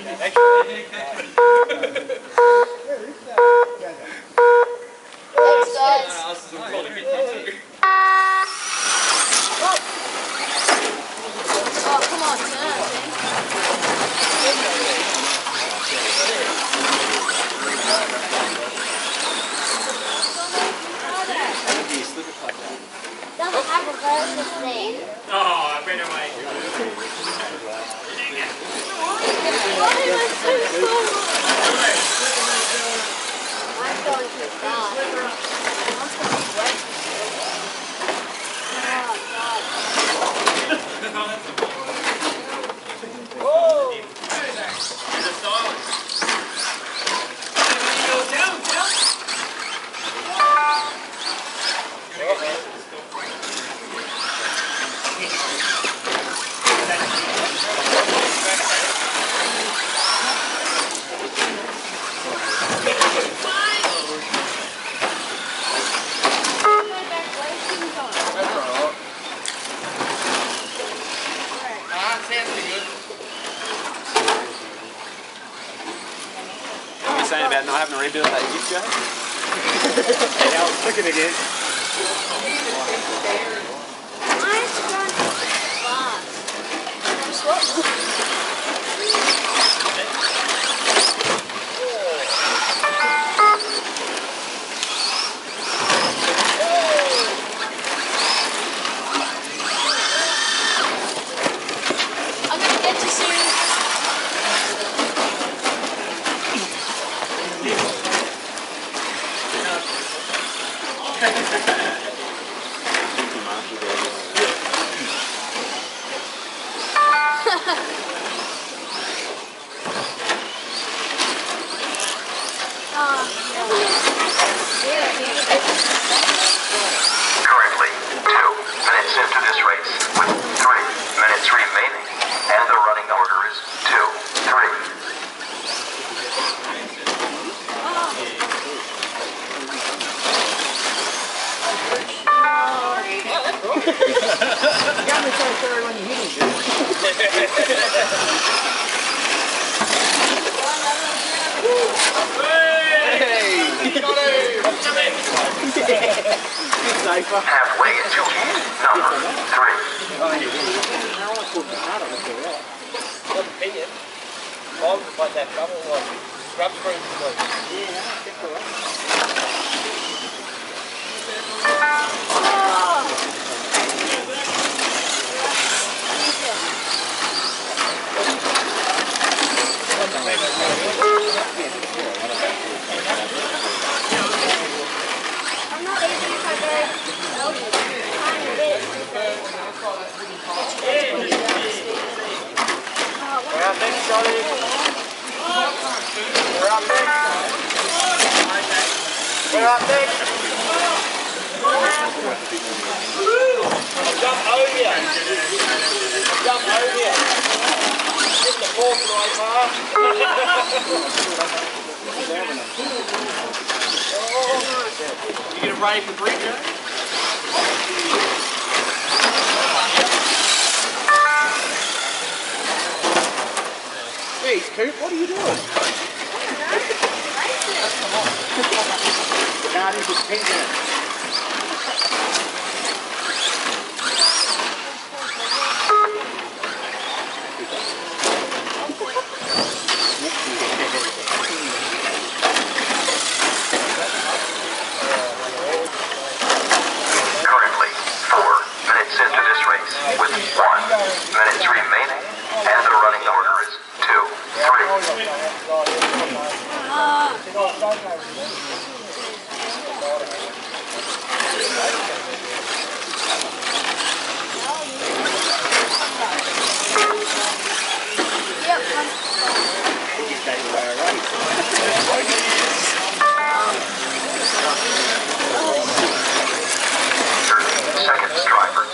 Saying about not having to rebuild that gift jar? Yeah, I was clicking again. I'm gonna get you soon. Currently, 2 minutes into this race with 3 minutes remaining, and the running order is 2-3. You got me so sorry when you hit him. Halfway into number 3. I'm not easy if I go. We're up next, Johnny. We're up next. We're up next. Jump over here. Jump over here. Get the ball right, Mark. You get it ready for 3, Joe? Jeez, Coop, what are you doing? Nah, this is pink in it. Currently, 4 minutes into this race with 1 minute remaining, and the running order is 2-3. Seconds, drivers.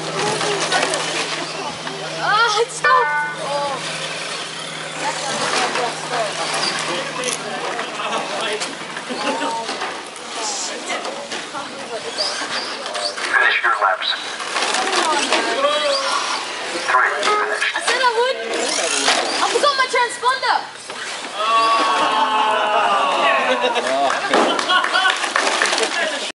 Oh, it's so. Oh. Oh.